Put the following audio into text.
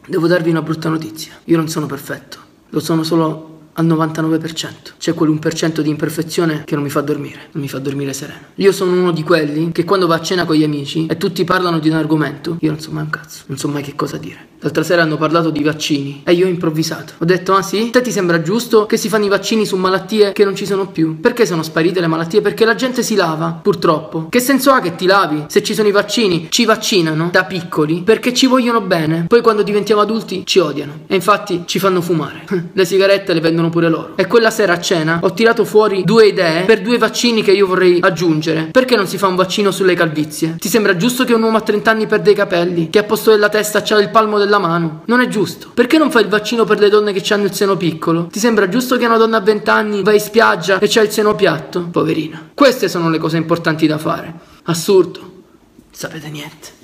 Devo darvi una brutta notizia. Io non sono perfetto. Lo sono solo al 99%. C'è quell'1% di imperfezione che non mi fa dormire sereno. Io sono uno di quelli che quando va a cena con gli amici e tutti parlano di un argomento, io non so mai un cazzo, non so mai che cosa dire. L'altra sera hanno parlato di vaccini e io ho improvvisato. Ho detto: ah sì? Te ti sembra giusto che si fanno i vaccini su malattie che non ci sono più? Perché sono sparite le malattie? Perché la gente si lava, purtroppo. Che senso ha che ti lavi se ci sono i vaccini? Ci vaccinano da piccoli perché ci vogliono bene. Poi quando diventiamo adulti ci odiano e infatti ci fanno fumare. Le sigarette le vendono pure loro. E quella sera a cena ho tirato fuori 2 idee per 2 vaccini che io vorrei aggiungere. Perché non si fa un vaccino sulle calvizie? Ti sembra giusto che un uomo a 30 anni perde i capelli? Che a posto della testa c'ha il palmo della mano? Non è giusto. Perché non fai il vaccino per le donne che hanno il seno piccolo? Ti sembra giusto che una donna a 20 anni va in spiaggia e c'ha il seno piatto? Poverina. Queste sono le cose importanti da fare. Assurdo. Sapete niente.